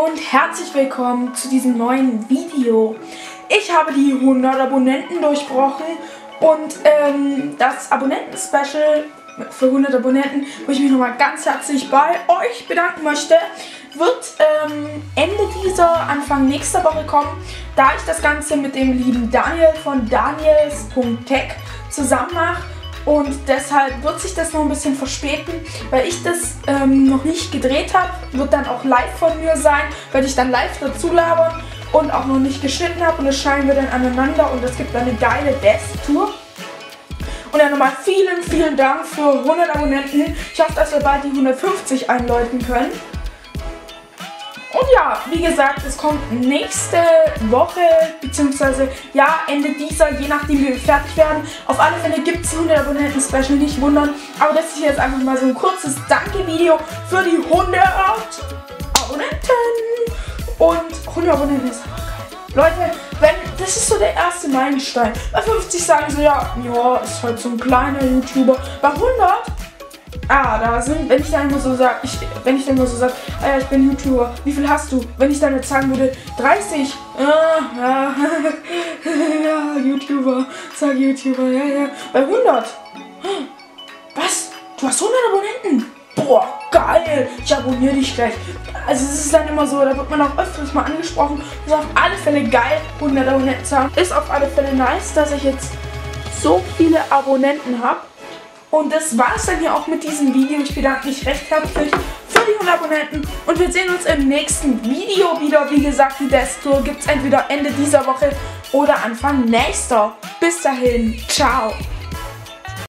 und herzlich willkommen zu diesem neuen Video. Ich habe die 100 Abonnenten durchbrochen und das Abonnenten-Special für 100 Abonnenten, wo ich mich nochmal ganz herzlich bei euch bedanken möchte, wird Ende dieser, Anfang nächster Woche kommen, da ich das Ganze mit dem lieben Daniel von daniels.tech zusammen mache. Und deshalb wird sich das noch ein bisschen verspäten, weil ich das noch nicht gedreht habe. Wird dann auch live von mir sein, werde ich dann live dazu labern und auch noch nicht geschnitten habe. Und das schneiden wir dann aneinander und es gibt dann eine geile Best-Tour. Und dann nochmal vielen Dank für 100 Abonnenten. Ich hoffe, dass wir bald die 150 einläuten können. Und ja, wie gesagt, es kommt nächste Woche, beziehungsweise ja, Ende dieser, je nachdem wie wir fertig werden. Auf alle Fälle gibt es 100 Abonnenten-Special, nicht wundern. Aber das ist jetzt einfach mal so ein kurzes Danke-Video für die 100 Abonnenten. Und 100 Abonnenten ist einfach geil. Leute, das ist so der erste Meilenstein. Bei 50 sagen so, ja, ist halt so ein kleiner YouTuber. Bei 100... wenn ich dann immer so sage, ich bin YouTuber, wie viel hast du? Wenn ich dann jetzt sagen würde, 30, ja, YouTuber, sag YouTuber, ja, bei 100, was? Du hast 100 Abonnenten? Boah, geil, ich abonniere dich gleich. Also es ist dann immer so, da wird man auch öfters mal angesprochen, das ist auf alle Fälle geil, 100 Abonnenten zu haben. Ist auf alle Fälle nice, dass ich jetzt so viele Abonnenten habe. Und das war es dann hier auch mit diesem Video. Ich bedanke mich recht herzlich für die 100 Abonnenten. Und wir sehen uns im nächsten Video wieder. Wie gesagt, die Death-Tour gibt es entweder Ende dieser Woche oder Anfang nächster. Bis dahin, ciao.